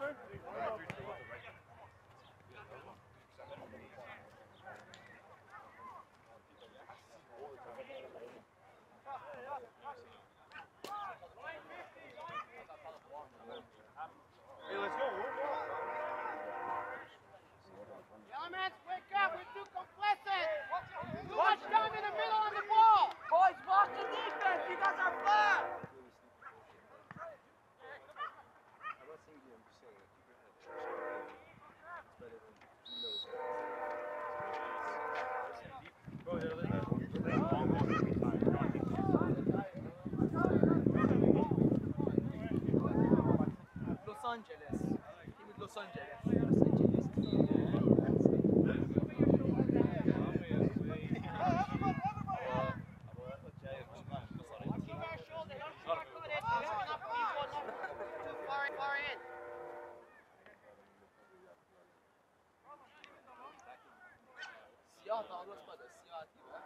Elements, wake up! We're too complicit! Watch down in the middle on the ball! Boys, watch the defense! You guys are flat! Los Angeles. Team with Los Angeles. Siyah dağılışmadı. Siyah değil mi?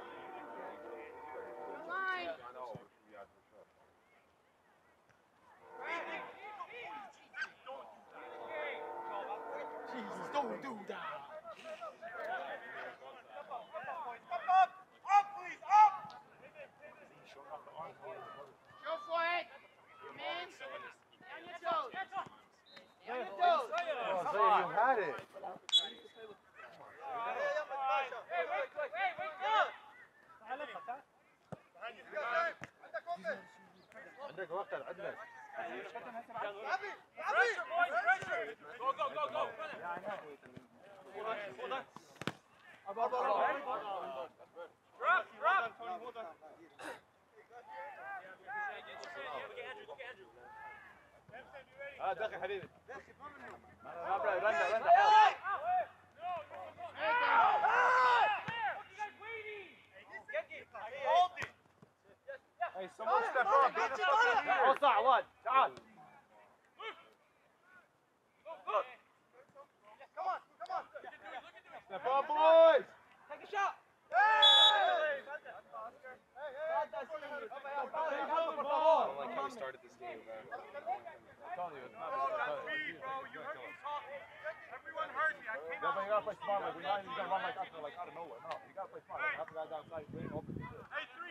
Jesus, don't do that. Go for it! Man! Down your toes! Down your toes! Oh, so you had it. عندك وقت عندك. Go, go, go, go. Drop, drop. دقي حبيبي. رندا. Hey, someone step up. اوسع واد تعال. Step up, boys. Take a shot. Like how we started this game. Everyone heard me. I came out. You gotta play smart. Like we're not even gonna run like after like out of nowhere. No, you gotta play smart. Like, half the guys outside playing open. Hey, three.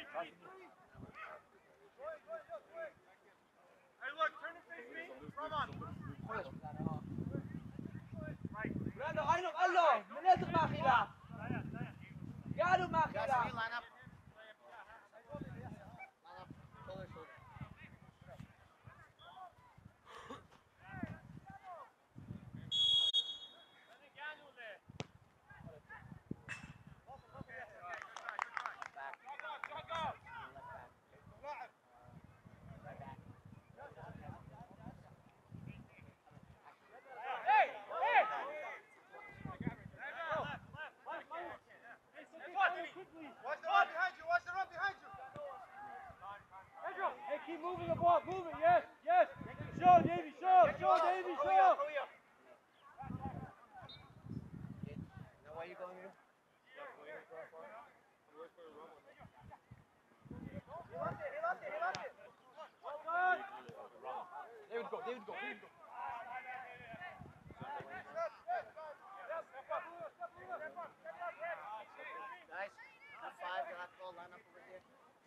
Hey, look, turn and face me. Come on. Brando, ayun ang alo. Minadong makila. Gano'ng makila. Line up. Keep moving the ball, move it, yes. Show, Davey, show. Know why you going here? David, go. Guys, top five, you'll have to go line up over here.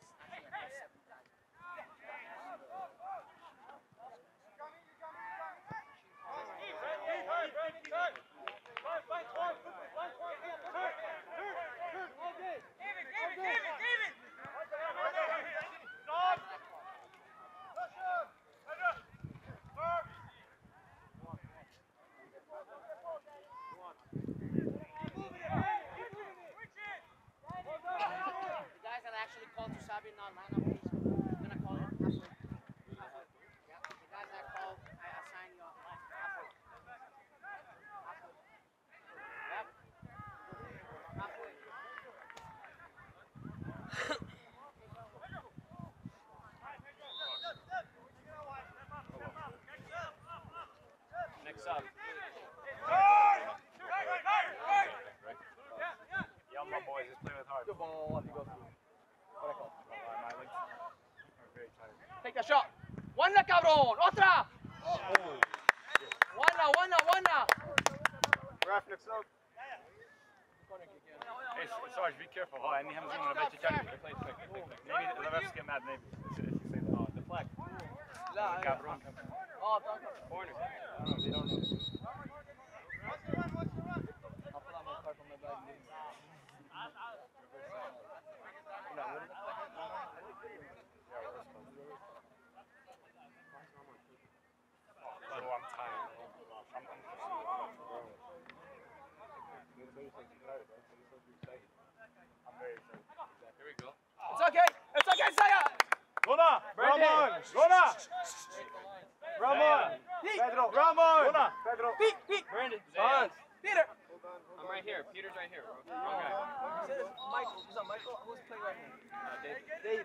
Sabi not line up, please. I'm gonna call it halfway. Yeah, the guys that called, I assign you line halfway. Yep. Halfway. Next up. Y'all my boys, just play with heart. Good ball, off you go. Take a shot. One la cabrón. Otra. One now. Ref, next up. Hey, Sarge, be careful. Oh, and Hamzin on a bit to play quick. Maybe the refs get mad, maybe. If you say the deflect. Cabron comes in. Oh, corner. They don't know. I'll pull out my card from my bag. Oh, I'm tired. I'm very excited. Here we go. It's okay, Saya. Rona! Ramon! Rona! Ramon! Pedro! Ramon! Rona! Pedro! Pete. Brandon! Hans. Peter. I'm right here. Peter's right here, bro. Okay. Michael. Who's up, Michael? Who's playing right here? David.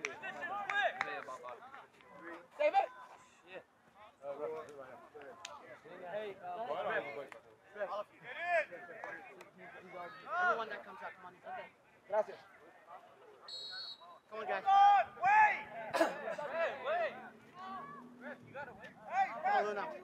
David. Hey, Everyone that comes out, come on. Okay. Gracias. Come on, guys. Wait! Wait. Come on, Luna.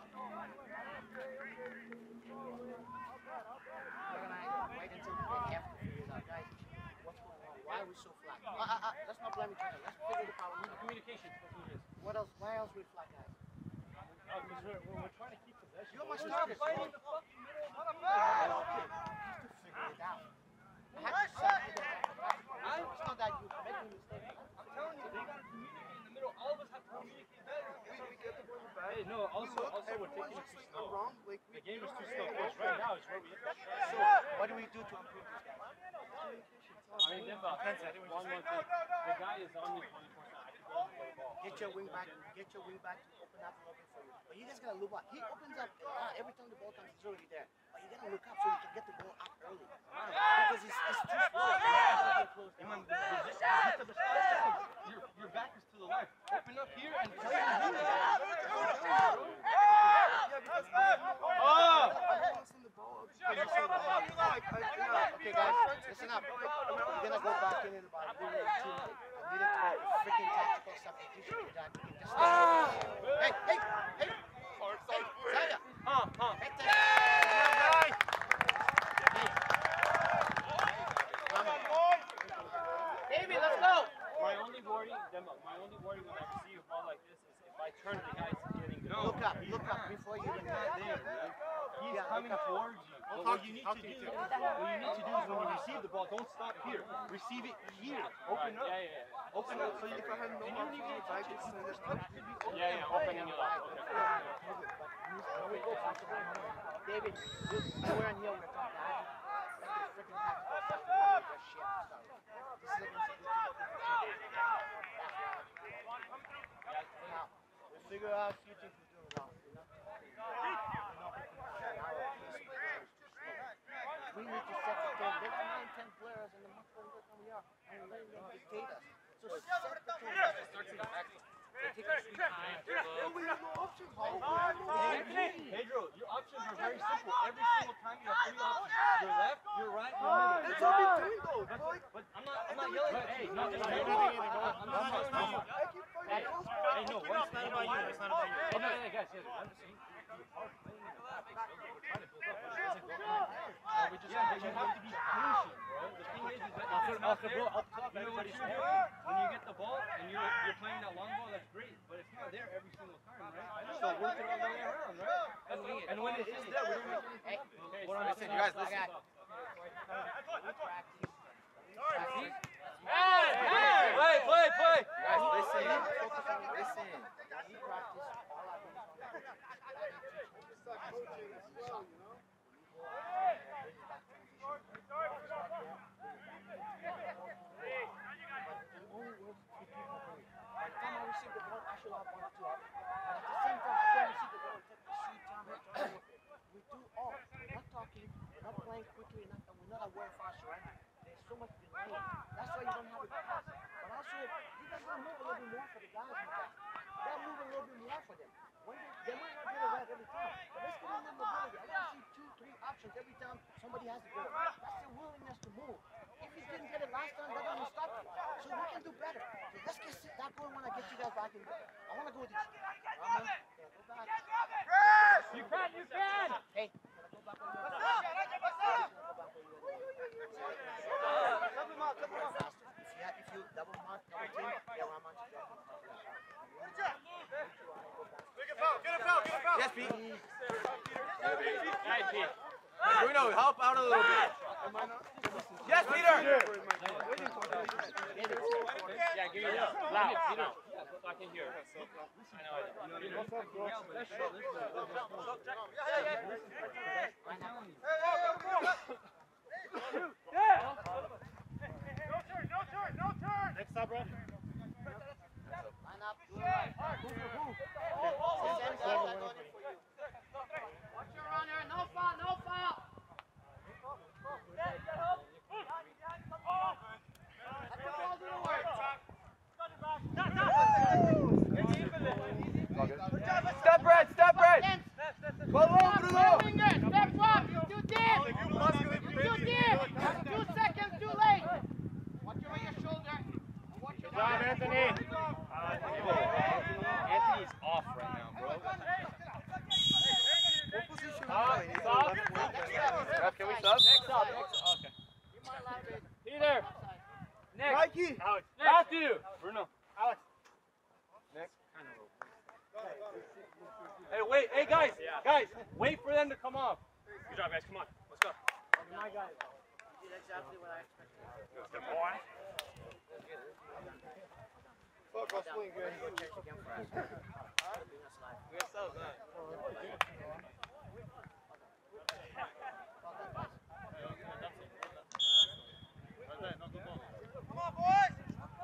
Wait until we get half the figures out, guys. What's going on? Why are we so flat? Let's not blame each other. Let's figure the problem. Communication. What else? Why else we flat, guys? Because we're trying to keep possession. You're my Stop starter. fighting the fucking middle of the Figure it out. I have to say that it's not that you make a mistake. I'm telling you, they gotta communicate in the middle. All of us have to communicate better. We get the ball in the back. Hey, no, also we're taking it too slow. Wrong. Like, The game is too slow. Because right now is where we hit the so, what do we do to improve this guy? I mean, Demba, one more thing. The guy is on me 24/7. I can go and play the ball. Get your wing back to open up a little bit for you. But you just gotta look up. He opens up every time the ball comes, he's already there. But you gotta look up so you can get the ball up early. Because he's too slow. Your back is to the left. Open up here and play. Okay, guys, listen up. We're gonna go back in about 3 minutes. I needed to make freaking tactical substitution for that. You can just hey, Zaya. Hey, David, let's go. My only worry, Demba, when I receive a ball like this is if I turn the guy's getting the ball. Look up before you even get there. He's coming towards you. But what you need to do is when you receive the ball, don't stop here. Receive it here. Open up. Yeah. Open up so you can have no opening it up. David, we're in here. We're talking. Like the freaking tactical substitution. This is against now, we'll figure out a few things we're doing wrong, you know? We need to set the tone. There's 9, 10 players and they're much better than we are. And we're letting them dictate us. So set the tone. We have no options. Pedro, your options are very simple. Every single time you have 3 options. Your left, your right, your middle. That's all we're doing though. But I'm not yelling at you. Hey, no, it's not I keep fighting close. Hey, no, it's not about you. It's not about you. Hey, no, guys, I'm just saying. We just have to be patient, bro. The thing is that when you get the ball and you're playing that long ball, that's great. But it's not there every single time, right? So work it all the way around, right? And when it is there, we don't make anything happen. Okay, listen, you guys, listen. Play. Guys, listen. There's so much delay. That's why you don't have a pass. But also, you guys gotta move a little bit more for the guys like that. You gotta move a little bit more for them. They might not get it right every time. But let's give them the mobility. I want to see 2, 3 options every time somebody has to go. That's their willingness to move. If you didn't get it last time, that doesn't stop you. So we can do better. So let's get that going when I get you guys back in there. I want to go with this. Go back. You can! Hey. If you double mark, double team, they'll run on to Yes, Pete. Bruno, help out a little bit. Yes, Peter. Yeah, give me that. Loud, so I can hear. I know. No turn. Next up, Brad. line up. Watch your runner. No foul, no foul. Let the ball do the work. Step, Brad. Step, Brad. Step up. You're too deep. You're too deep. 2 seconds too late. Watch over your shoulder. Watch your Good job, Anthony. Anthony's off right now, bro. Stop. Ref, can we sub? Next up. Okay. Peter. Nick. Mikey. Alex. Matthew. Bruno. Alex. Hey, wait. Hey, guys. Guys, wait for them to come off. Good job, guys. Come on. Let's go. My guy. You did exactly what I expected. Good boy. Fuck, I'll swing, guys. Go check again for us. We got subs, huh? Come on, boys.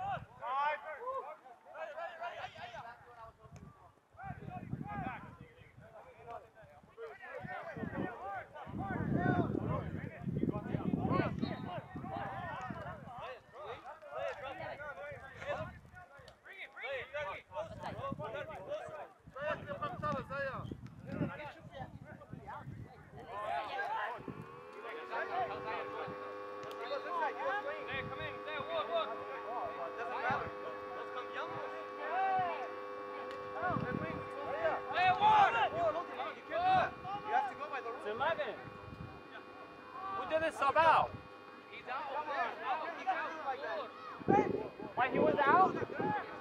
It's 11. Who did this sub out? He's out. He's out like that. Why he was out? We don't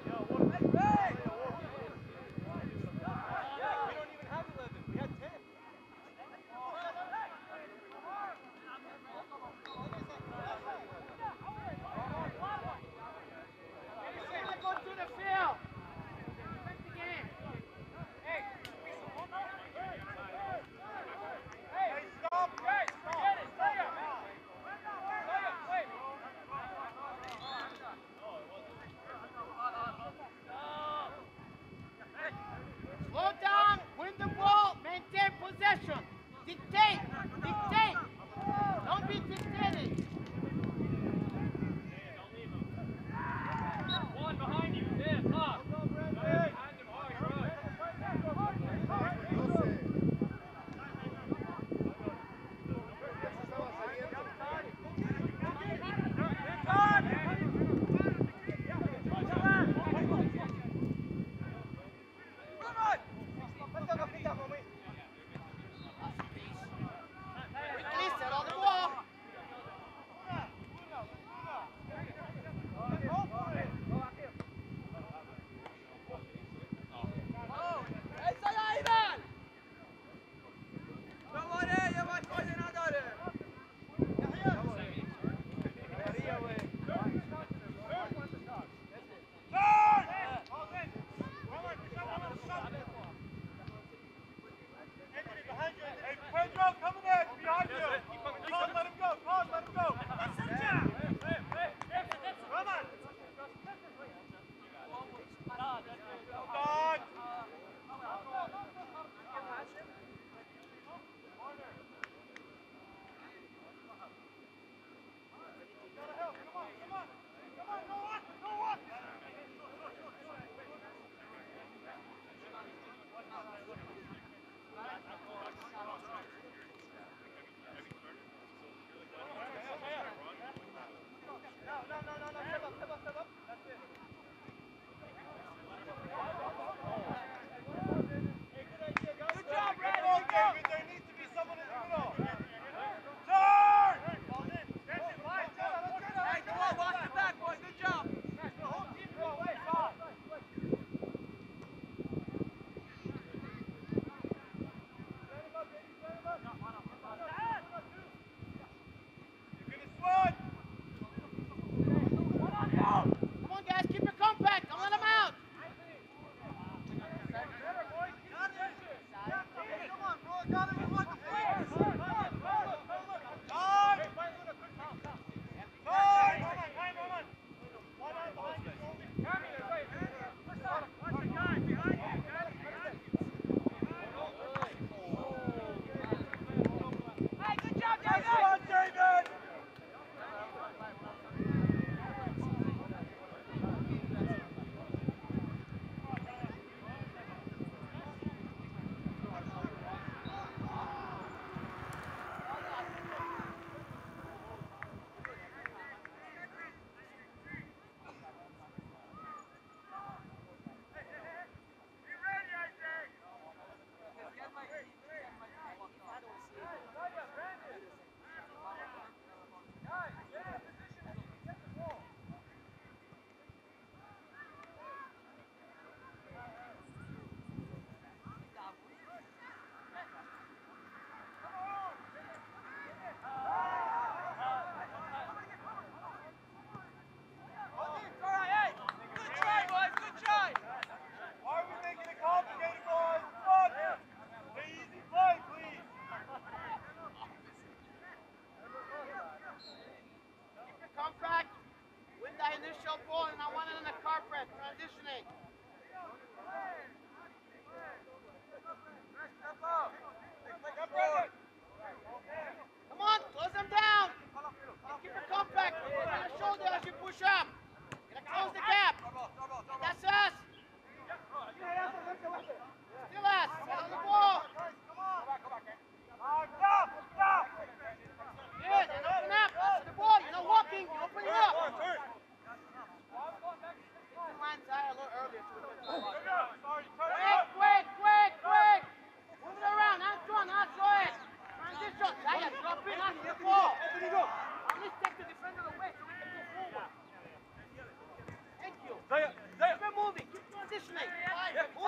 even have 11. We had 10. Go to the field. Affect the game. Hey, stop. Guys, forget it. Stay up.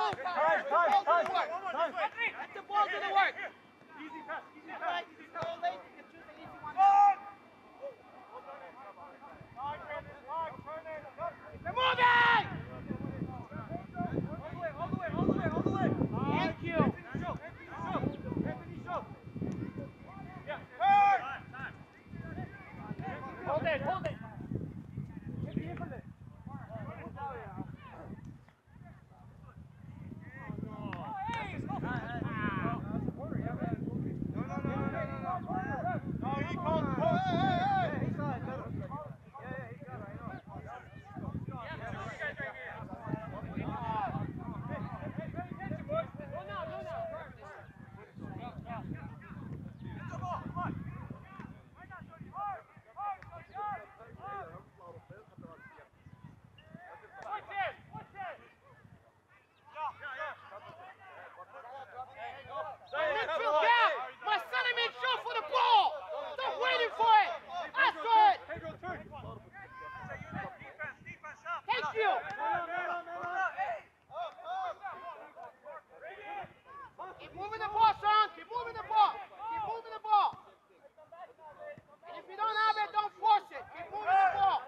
The ball's gonna work. Easy pass, easy All pass, right, easy so pass. late, you can choose the easy one. They're moving! All the way. Thank you. Anthony, show. Yeah. Hold it. No, he called. Midfield gap! My center made sure for the ball! Stop waiting for it! That's good! Pedro, turn. Thank you! Keep moving the ball, son! Keep moving the ball! And if you don't have it, don't force it! Keep moving the ball!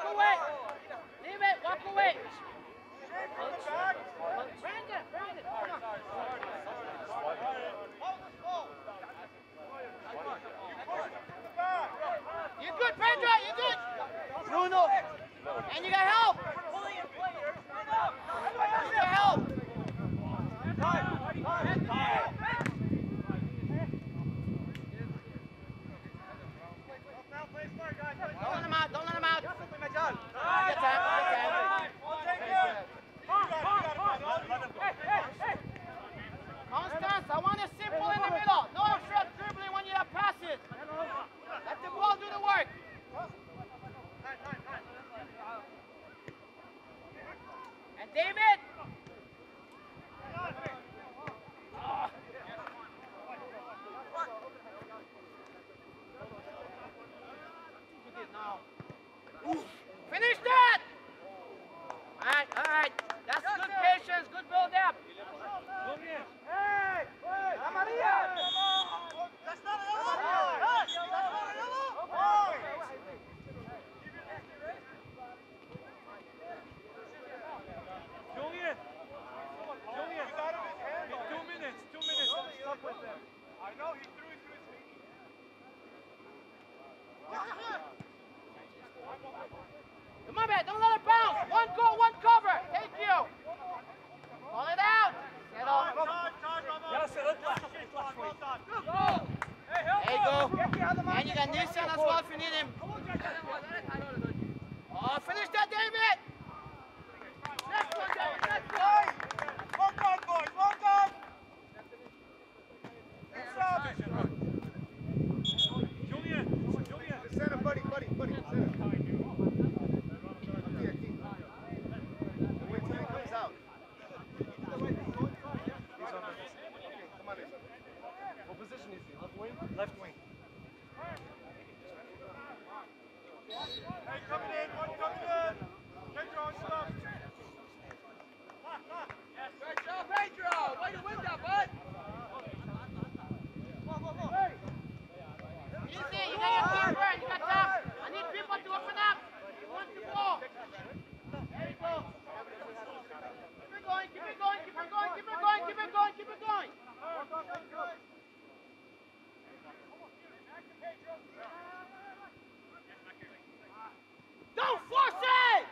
away. Leave it, walk away. Brandon, come on. You good, Pedro, you good. Bruno, and you got help. You got help. Don't let him out, don't let him out. Good time, good time. Constance, I want it simple in the middle. No extra dribbling when you have passes. Let the ball do the work. And David. Finish that! All right. That's good patience, good build up. Hey! La Maria! That's not a yellow! That's not a yellow! Julian! Julian! He's out of his hand. 2 minutes. 2 minutes. Stop with them. I know, he threw it to his feet. Come on, man, don't let it bounce. One goal, one cover. Thank you. Call it out. Settle. There you go. And you got Nissan as well if you need him. Oh, finish that, David. Next one, David. Next one. Work on, boys. Work on. Julian. Julian. Center, buddy. Center. Wait till he comes out. What position is he? Left wing? Left wing. Hey, coming in. One coming in. Pedro, stop. Pedro, way to win that, bud. Easy, you got your keeper, you got top. I need people to open up. You want the ball. There you go. Keep it going, keep it going, keep it going, keep it going, keep it going, keep it going. Don't force it!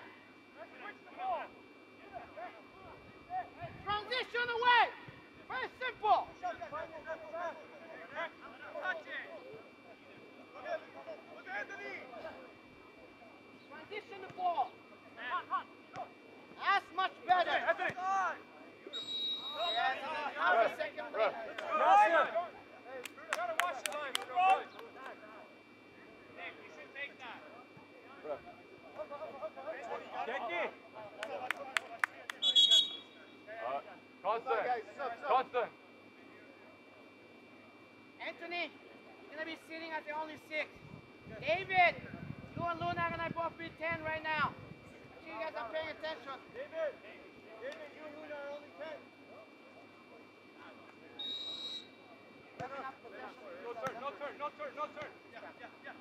Transition away! Very simple! Transition the ball. That's much better. Yeah, half a second lead. Gotta watch the line. Nick, you should take that. Jackie. Constant. Anthony, you're going to be sitting at the only 6. David, you and Luna are going to both be 10 right now. Make sure you guys are paying attention. David, you and Luna are only 10. No turn. Yeah.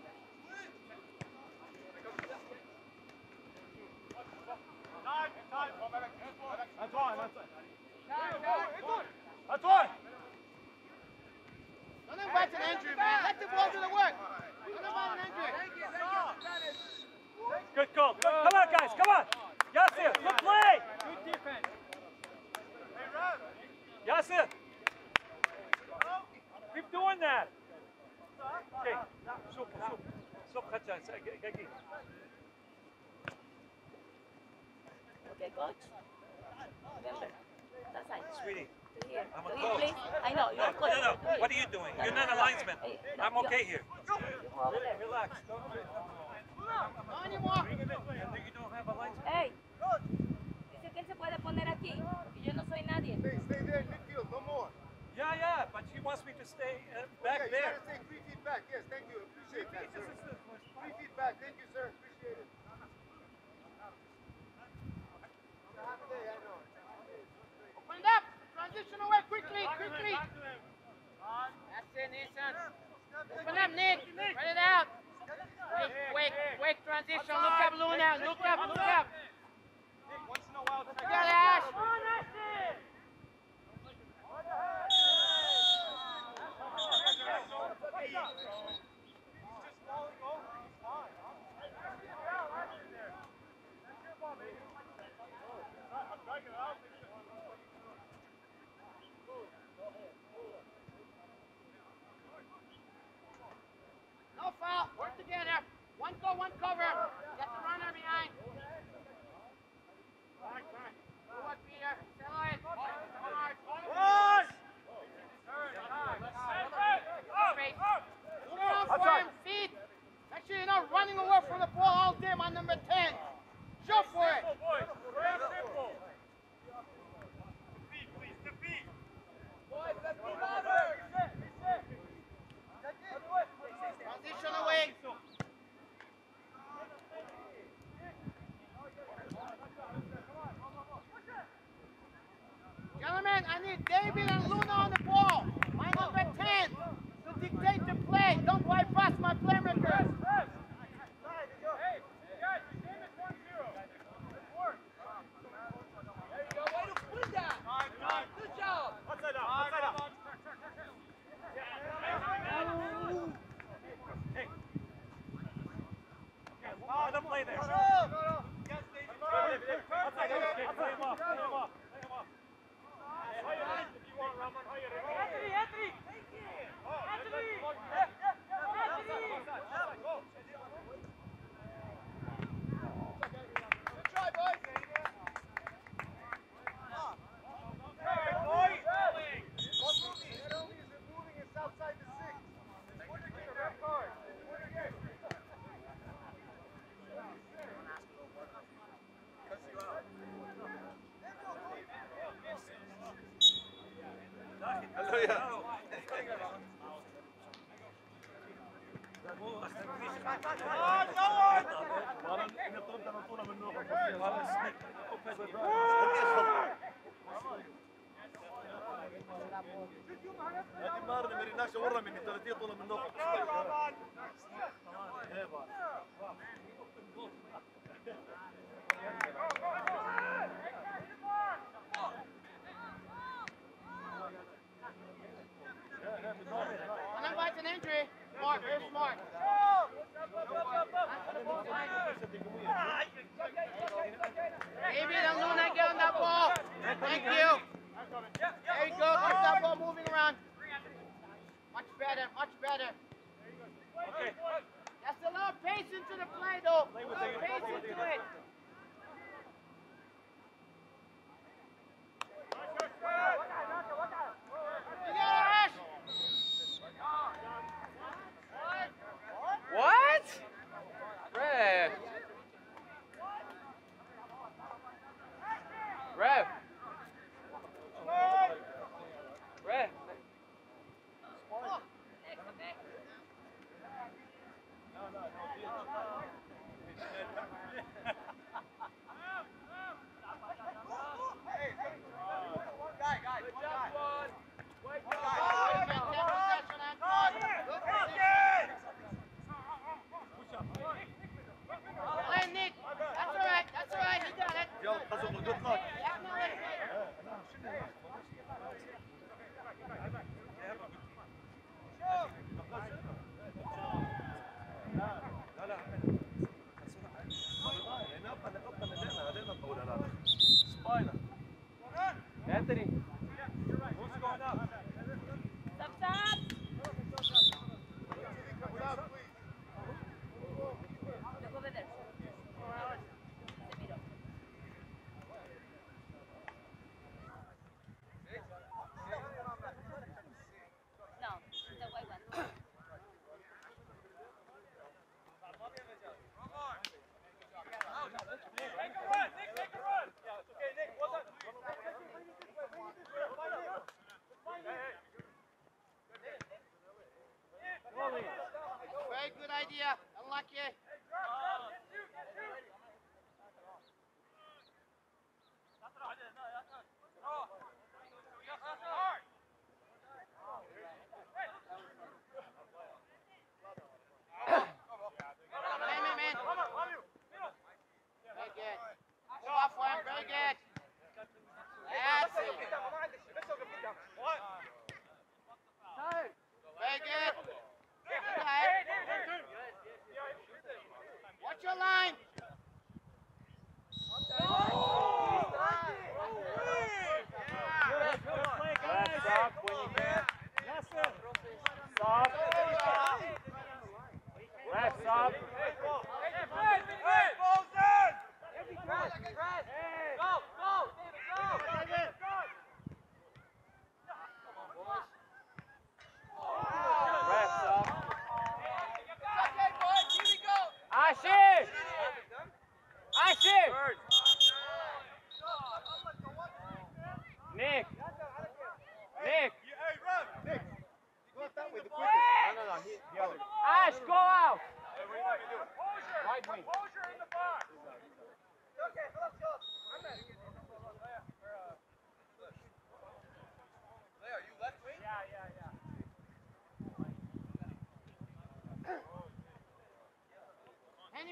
Time. That's one. That's one. Don't invite an injury, man. Let the ball do the work. Don't invite an injury. Good call. Come on, guys. Come on. Yasir, good play. Good defense. Yasir. Keep doing that. Okay. Stop, Gagi. Okay, coach. Remember, that side. Sweetie, Here. I'm a Will you coach. please? I know, you're a coach. No. What are you doing? You're not a linesman. I'm okay here. You move over there. Relax. No anymore. You don't have a linesman. Hey, dice que él se puede poner aquí, porque yo no soy nadie. Stay there in midfield, no more. Yeah, but she wants me to stay back You there. gotta stay 3 feet back. Yes, thank you. Appreciate that, sir. 3 feet back. Thank you, sir. Appreciate it. Open it up. Transition away quickly. That's it, Nissan. Open up, Nick. Spread it out. Quick transition. Look up, Luna. Look up. Once in a while, check Good, Ash. No foul. Work together. One go, one cover. Get the runner behind. Good, Peter. Settle it. Hard. Space. Move on for him. Feet. Make sure you're not running away from the ball all day, my number 10. Show for it. Transition away. Gentlemen, I need David and Luna on the ball. My number 10 to dictate the play. Don't bypass my playmakers. An injury. Smart, very smart. David and Luna get on that ball. Thank you. There you go. Keep that ball moving around. Much better, much better. Okay. That's a little pace into the play, though. A little pace into it. You got it, Ash. What? Rev. Rev. Rev. Anthony. Who's going up? Stop, stop. Look over there. Semiro. No, the white one. Take a run, Nick, take a run. Yeah, it's okay, Nick. Well done. Very good idea. Unlucky.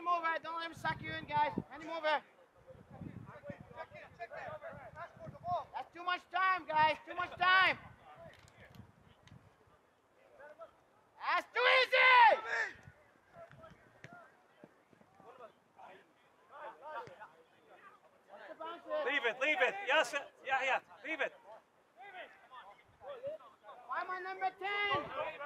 mover. Don't let him suck you in, guys. Any mover. That's too much time, guys. Too much time. That's too easy. Leave it. Yes, yeah. Leave it. Why am I number 10?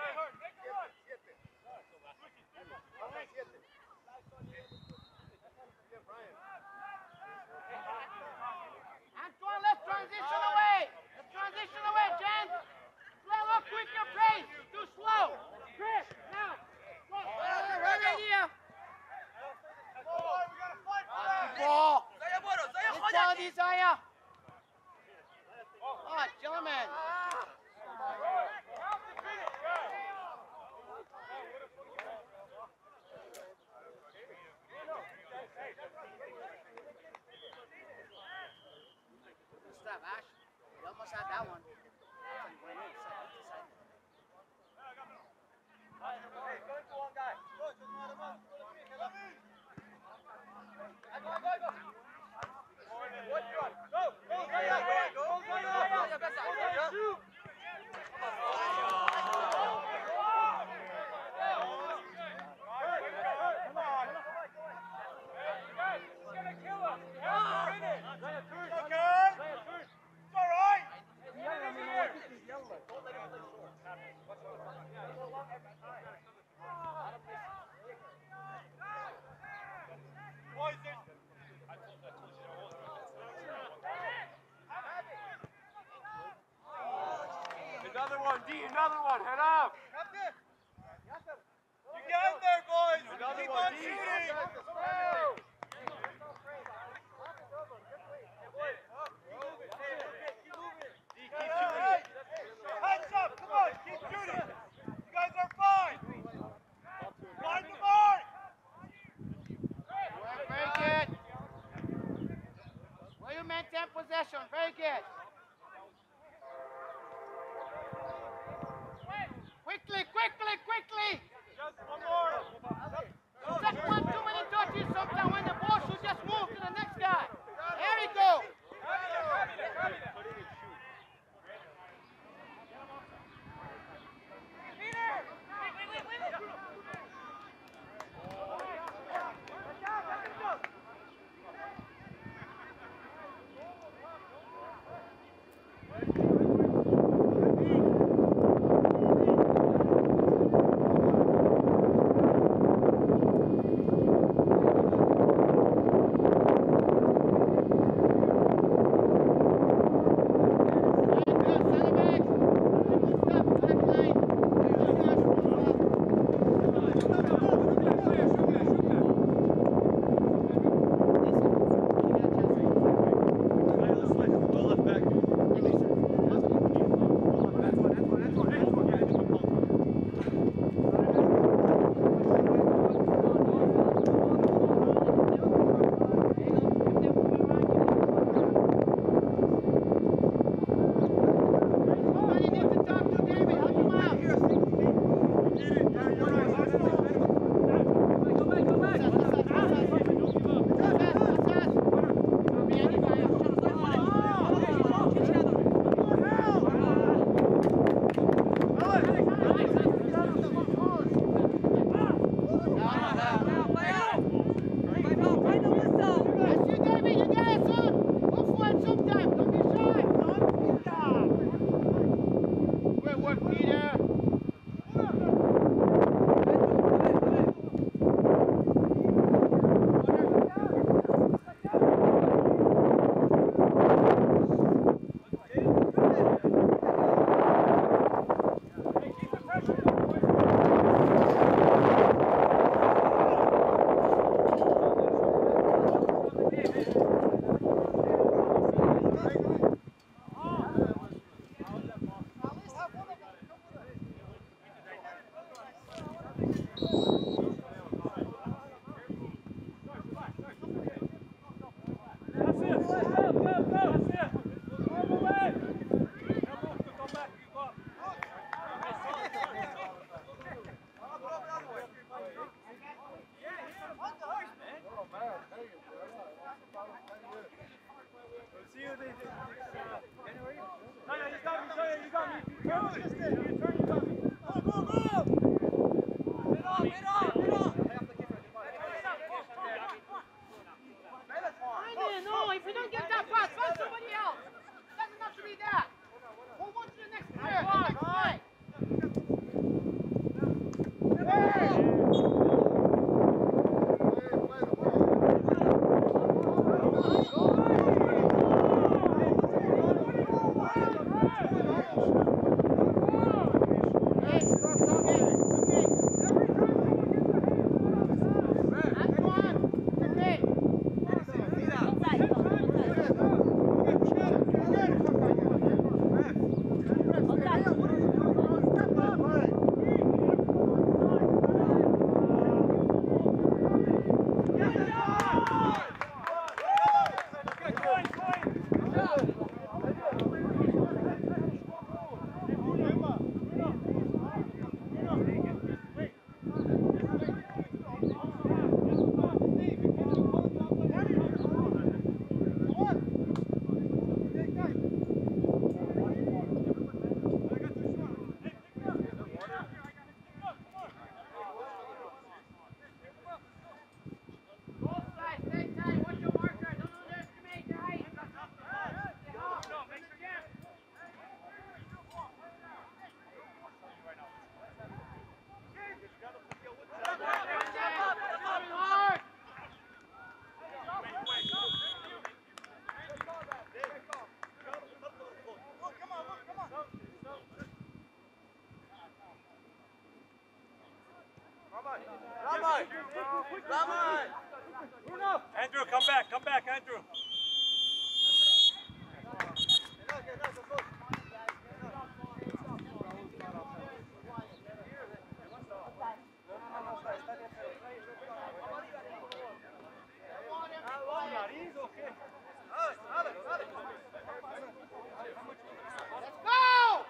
Antoine, let's transition away. Jen. Play a little quicker pace. Too slow. Chris, now. Right here. Ball. Good quality, Zaya. Oh, gentlemen. Good stuff, Ash. You almost had that one. Another one, head up! You get in there, boys! Keep on shooting! Heads up, come on, keep shooting! You guys are fine! Find the mark! Very good. Well, you maintain possession, very good. Quickly! Just one more! Just one too many touches sometimes when the ball should just move to the next guy. There we go. Both sides, stay tight. Watch your marker. Don't underestimate your height. Coming hard. Andrew, come back, Andrew. Let's go!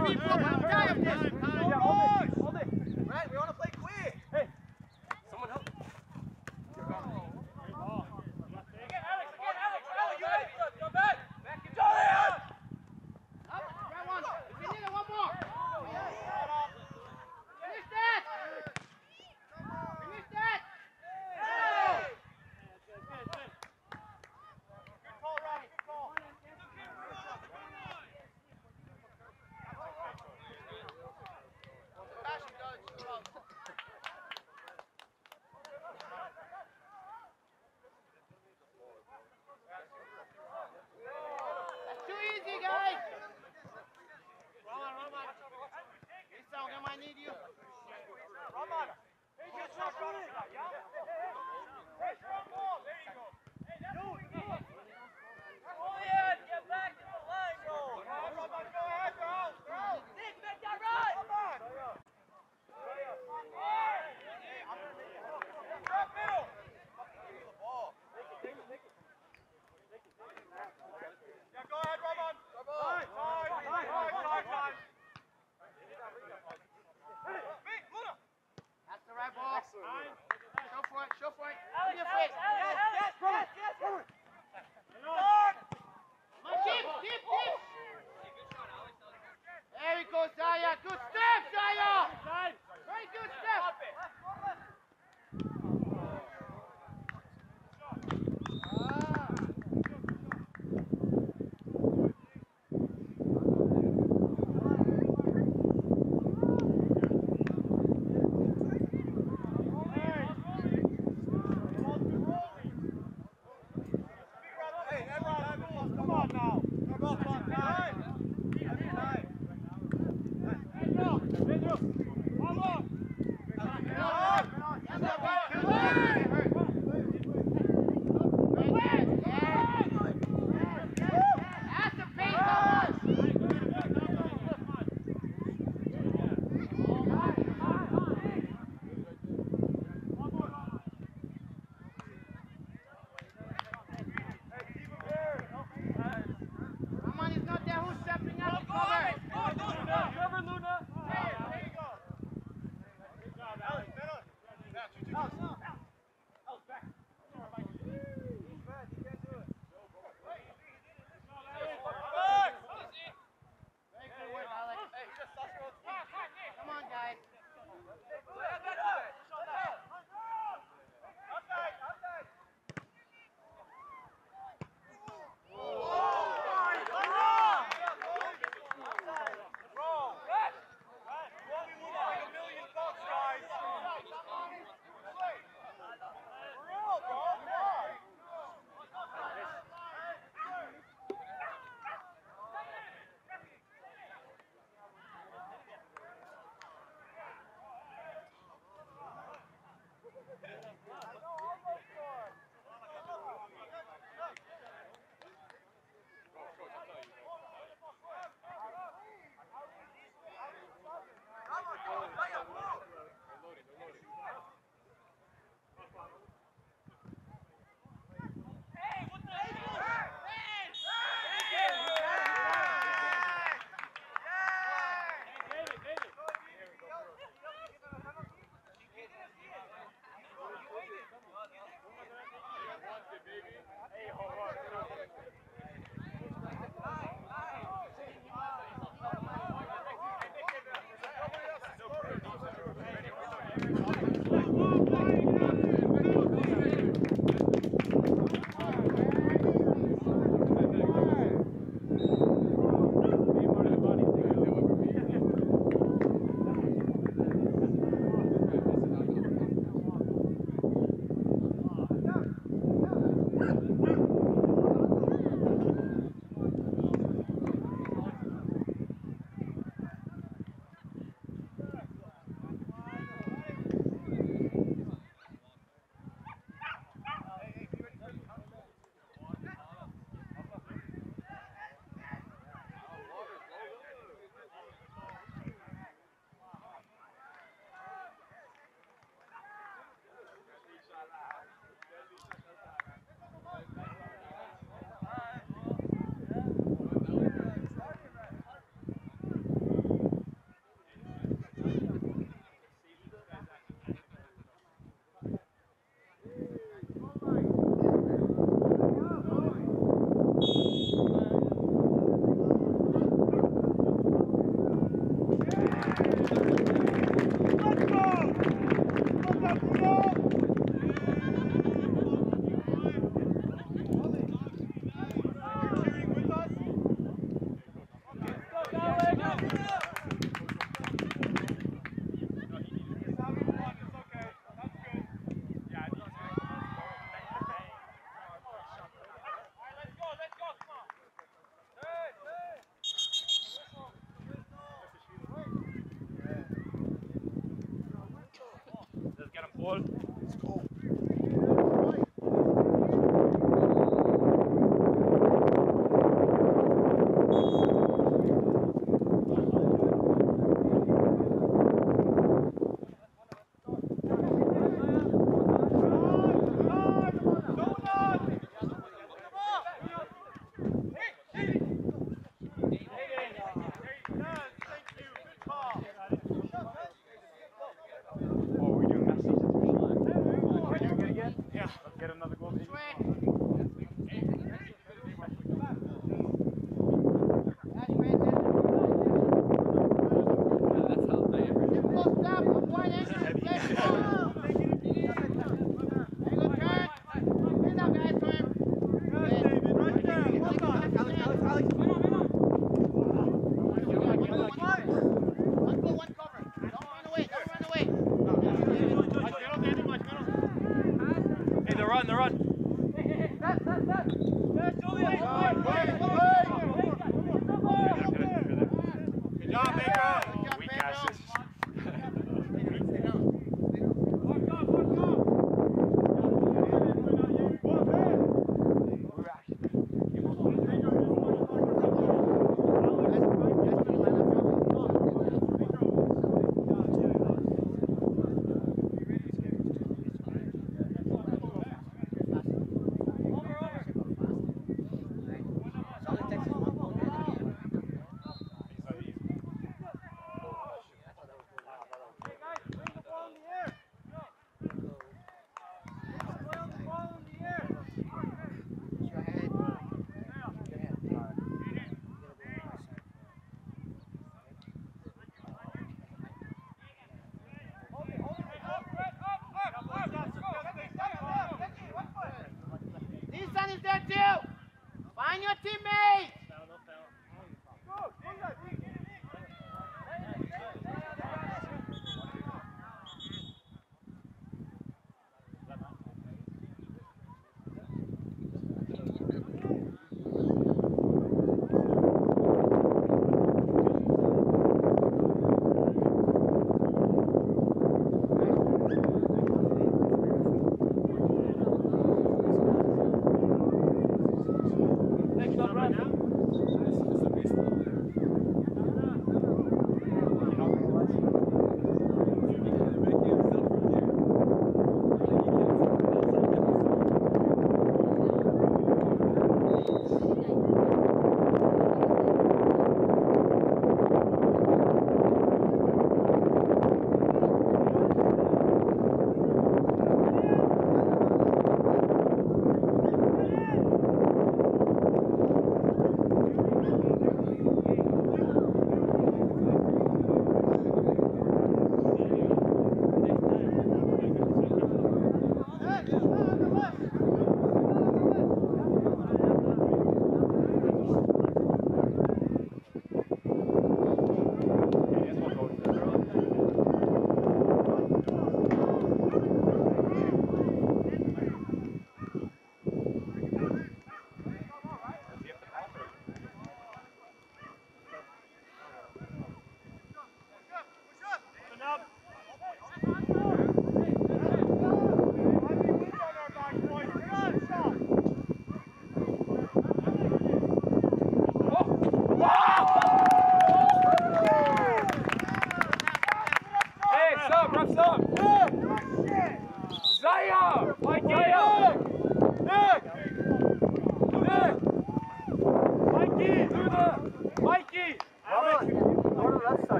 people. I'm tired of this. Yeah, hold it. Right, we want to play quick. Hey, someone help. Grab one. If you need it, one more. Finish that. Finish that. That's too easy, guys. Hey, Sal, I might need you. That's the right ball. Show for it, show for it. In your face. My deep. There we go, Zaya. Good step, Zaya. Very good step. That's the pace of us. Roman is not there. Who's stepping up to cover? Cover, Luna. Just get him full. Oh, we're doing that substitution. Are you doing it again? Yeah. Let's get another goal. Baby. Hey, they're on, they're on. Good job, Baker. Weak asses.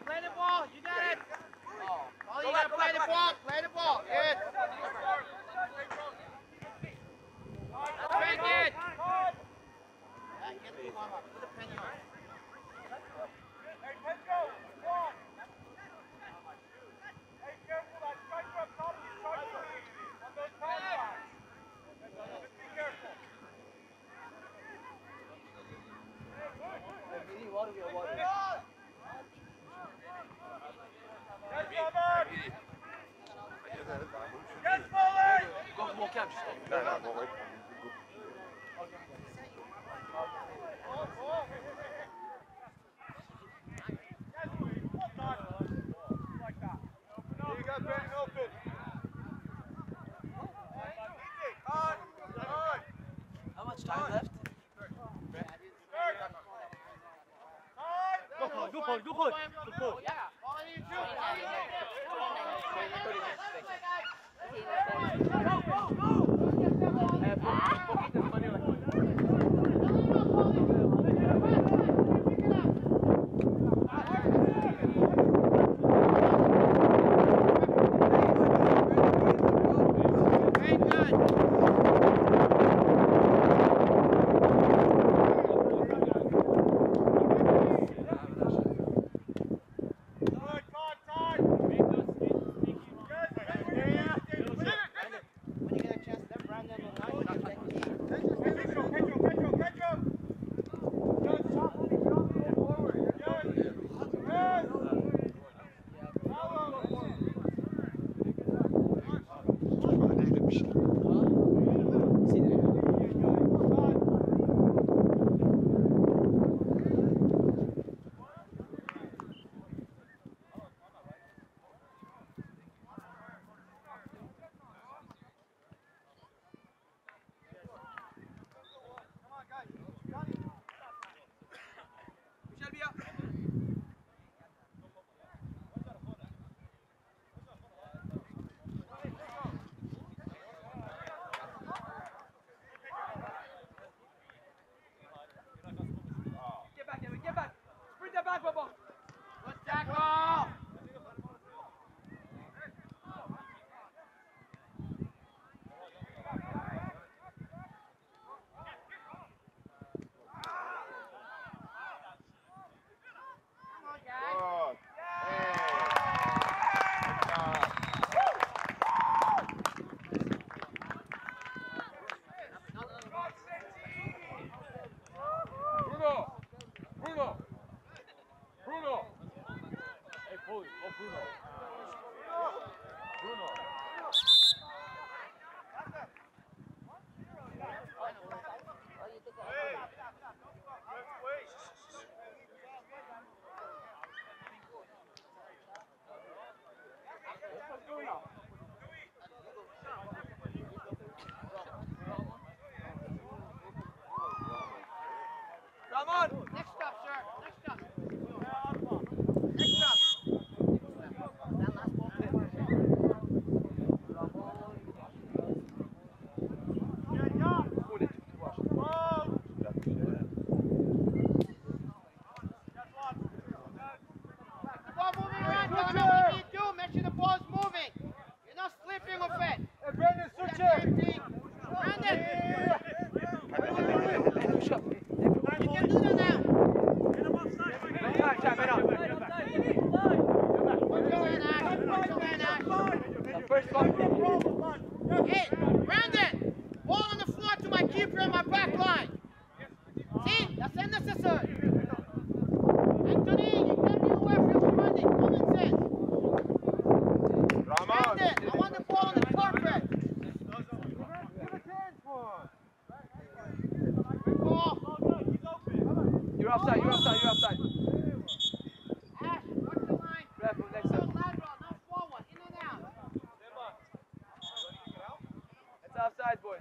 play the ball. You got it. All you gotta play the ball. Play the ball. Good. That's very good. Get the warm up. Put the penny on. Hey, Pedro, come on. Hey, careful, that striker up top. He's trying to on those foul lines. Just be careful. Yes, Robert! Yes, Foley! Go more camp, just No, go away. You got Ben open. On. How much time left? Go, Paul. Go, Paul. Go, Paul. Yeah. All you do. Good tackle. Next stop, sir. Next stop. Next stop. Ball moving around, Donna. What do you do? Make sure the ball's moving. You're not slipping with it. Hey, Brandon, switch it. Same thing. Brandon. You can do that now. Put your man, Ash. Put your man, Ash. Hey, Brandon. Ball on the floor to my keeper and my back line. See? That's unnecessary. Anthony, you can't be away from your surroundings. Common sense. Brandon, I want the ball on the carpet. Good ball. You're offside, you're offside, you're offside. Ash, what's the line? Grab him next No time. lateral, no forward. In and out. It's offside, boys.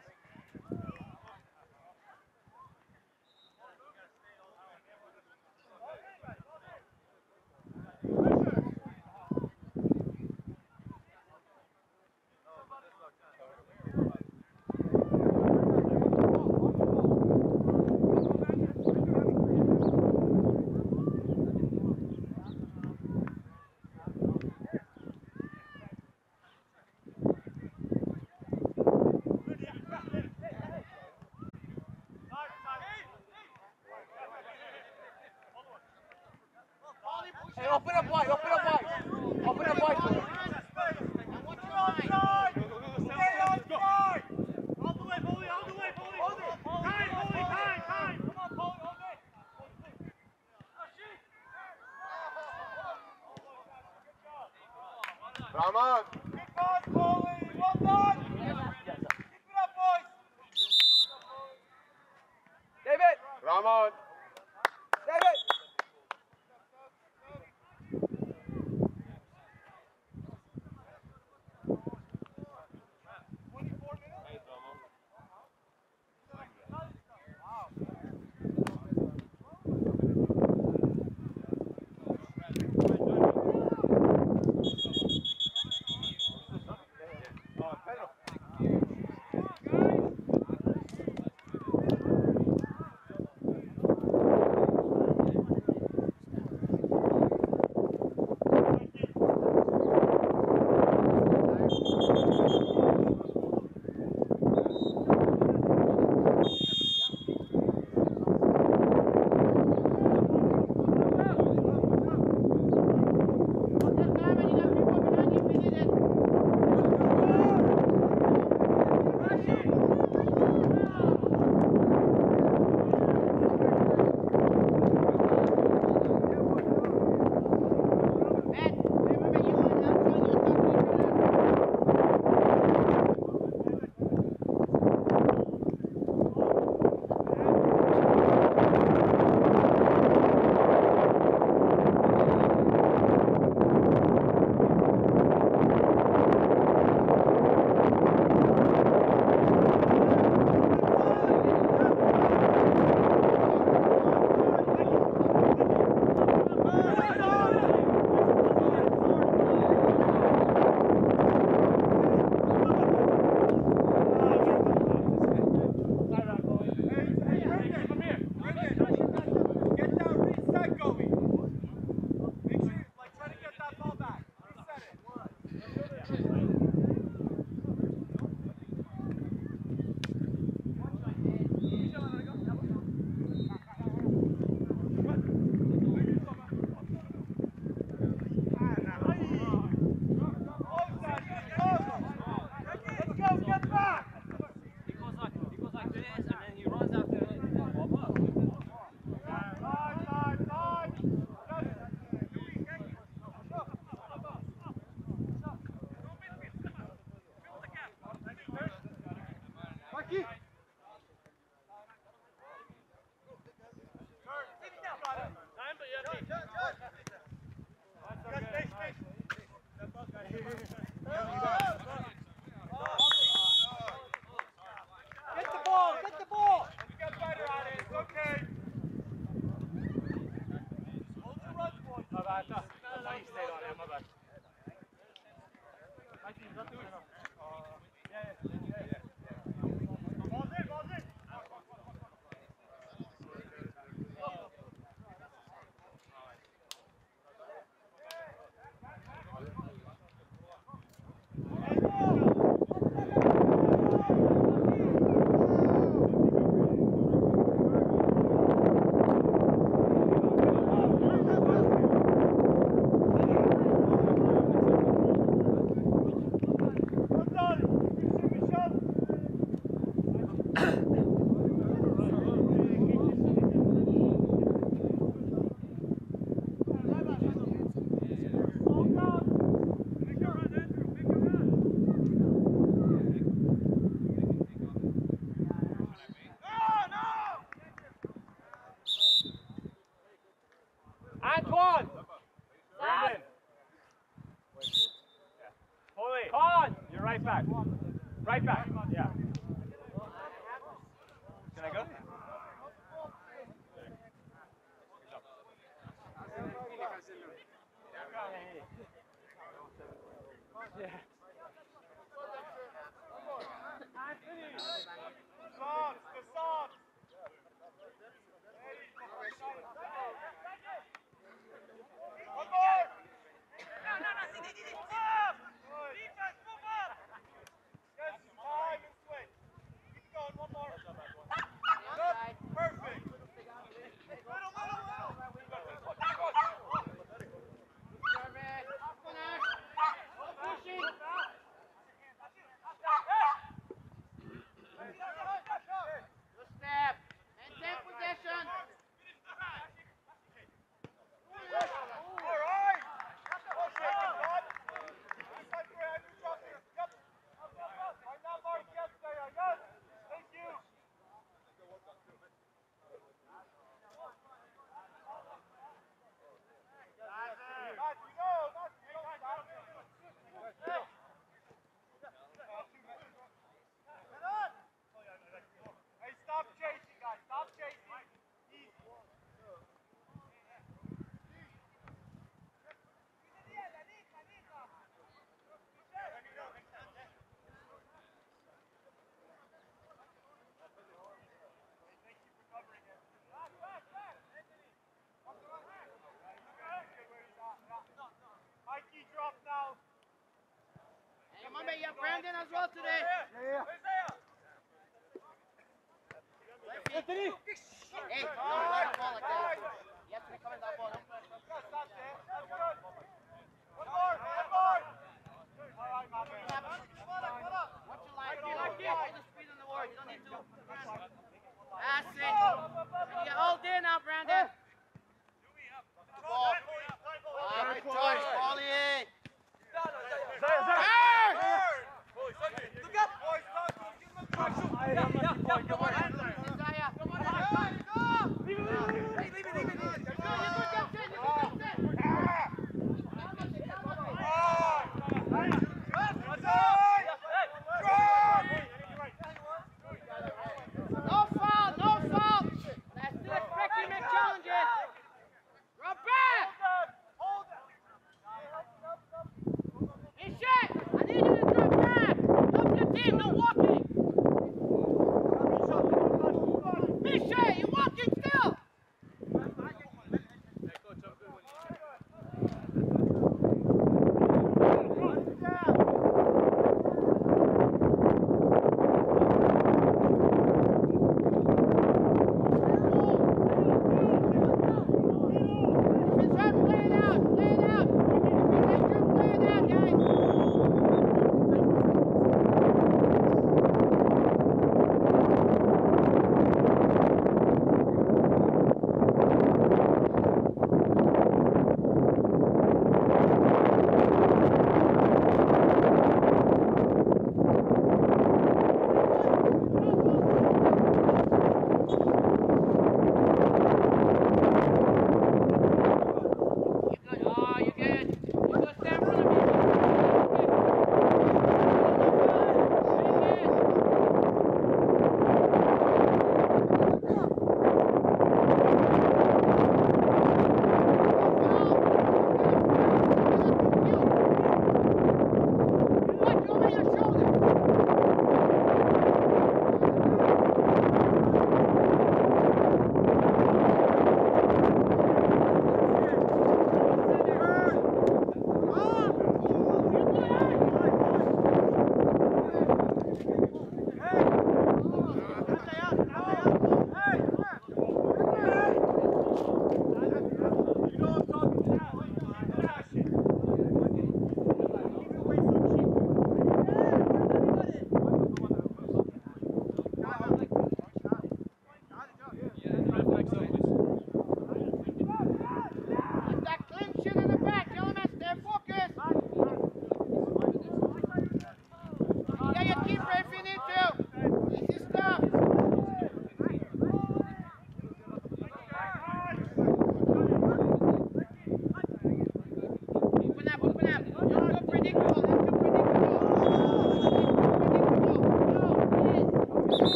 Ramon. Good pass, Paulie. Well done. Keep it up, boys. David! Ramon. David! Antoine! Brandon! Paulie! Con! You're right back. Right back. Yeah. Can I go? Yeah. Sobs, the sobs. One more. Move up. Defense, move up. Yes, time and switch. as well today. Anthony! Hey, no, not a ball like that. You have to be coming that ball. One more! All right, my man. Watch your line. All the speed in the world. You don't need to. That's it. You get all day now, Brandon. Ball. Good choice, Paulie. No foul, no foul. I still expect you to make challenges. Run back. Michelle, I need you to drop back. Help your team, no walking. Michelle, you're walking still.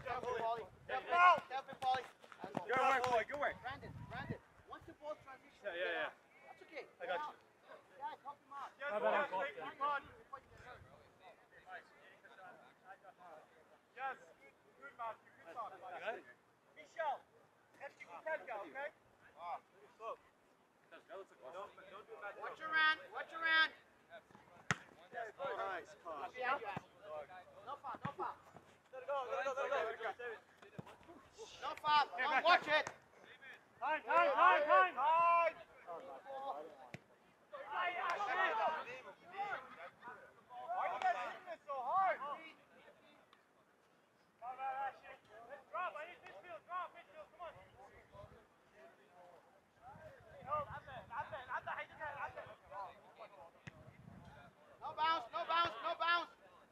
Careful, Paulie. Careful, Paulie. Good work, boy. Good work. Brandon, once the ball transitions, Yeah. that's okay. I got you. Guys, help him out. Yes, How about yes, Uncle? keep on. Yes, good, Matthew. Good talk. Michelle, empty Kutenka, okay? Watch your hand. Nice pass. No foul. No foul. Don't watch it. Time. Why are you guys hitting this so hard? Drop. I need Pitchfield. Drop. Pitchfield. Come on. No bounce.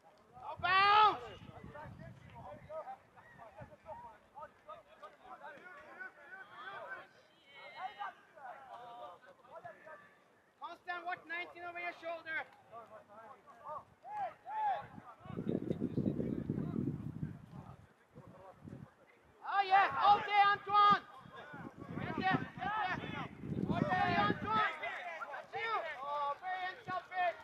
Constant, watch 19 over your shoulder. Oh yeah, okay, Antoine. Get there. Okay, Antoine. That's you. Oh, very unselfish.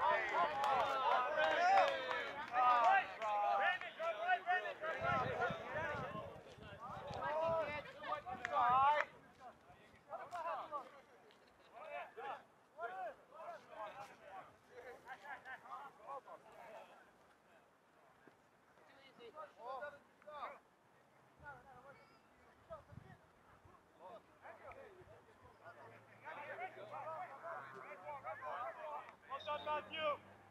Well done, Matthew.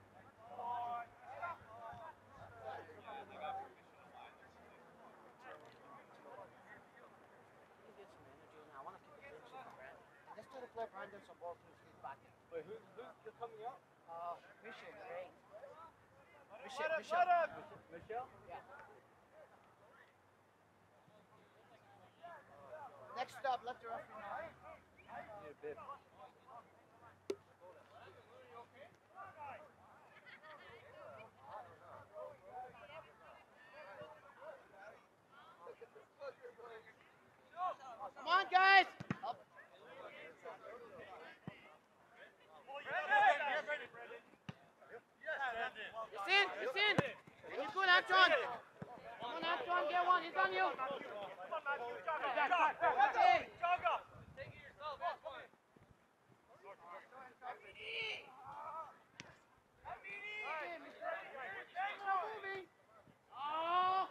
Let's do the play Brandon so both teams get back in. Wait, who's coming out? Michelle, great. Let him. Michelle? Yeah. Next up, let the referee know. Need a bib. Come on, guys. Up. It's in. And you're good, Anton. Come on, Anton, get one. He's on you. Okay. Oh.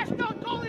Ashton, goalie